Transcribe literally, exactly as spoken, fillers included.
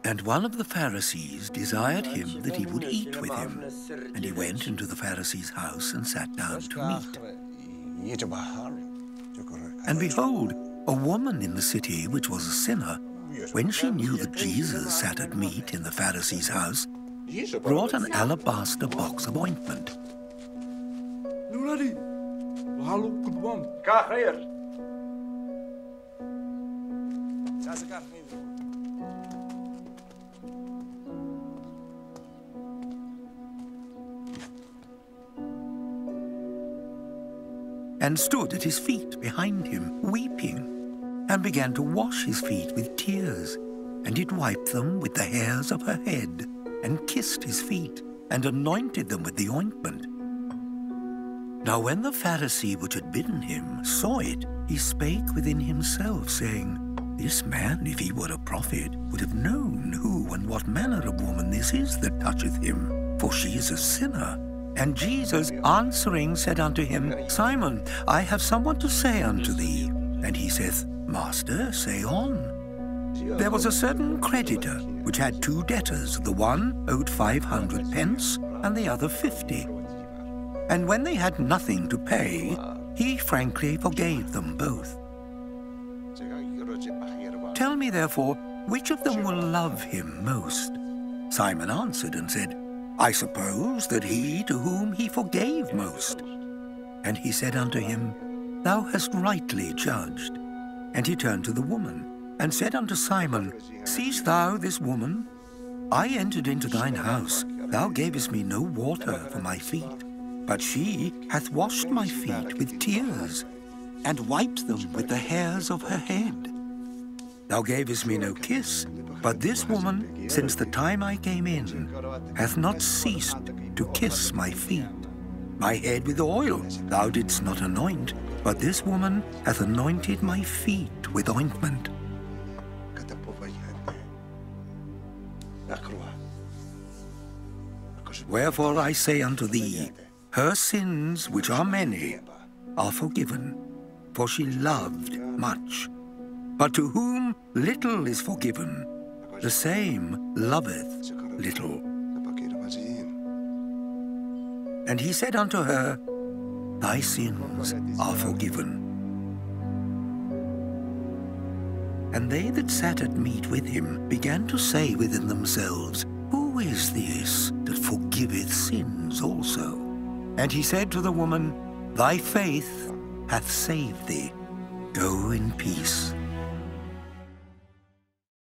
And one of the Pharisees desired him that he would eat with him. And he went into the Pharisee's house and sat down to meat. And behold, a woman in the city, which was a sinner, when she knew that Jesus sat at meat in the Pharisee's house, brought an alabaster box of ointment. And stood at his feet behind him, weeping, and began to wash his feet with tears, and did wipe them with the hairs of her head, and kissed his feet, and anointed them with the ointment. Now when the Pharisee which had bidden him saw it, he spake within himself, saying, This man, if he were a prophet, would have known who and what manner of woman this is that toucheth him, for she is a sinner. And Jesus answering said unto him, Simon, I have somewhat to say unto thee. And he saith, Master, say on. There was a certain creditor which had two debtors. The one owed five hundred pence, and the other fifty. And when they had nothing to pay, he frankly forgave them both. Tell me therefore, which of them will love him most? Simon answered and said, I suppose that he to whom he forgave most. And he said unto him, Thou hast rightly judged. And he turned to the woman, and said unto Simon, Seest thou this woman? I entered into thine house, thou gavest me no water for my feet, but she hath washed my feet with tears, and wiped them with the hairs of her head. Thou gavest me no kiss, but this woman, since the time I came in, hath not ceased to kiss my feet. My head with oil thou didst not anoint, but this woman hath anointed my feet with ointment. Wherefore I say unto thee, her sins, which are many, are forgiven, for she loved much. But to whom little is forgiven, the same loveth little. And he said unto her, Thy sins are forgiven. And they that sat at meat with him began to say within themselves, Who is this that forgiveth sins also? And he said to the woman, Thy faith hath saved thee. Go in peace.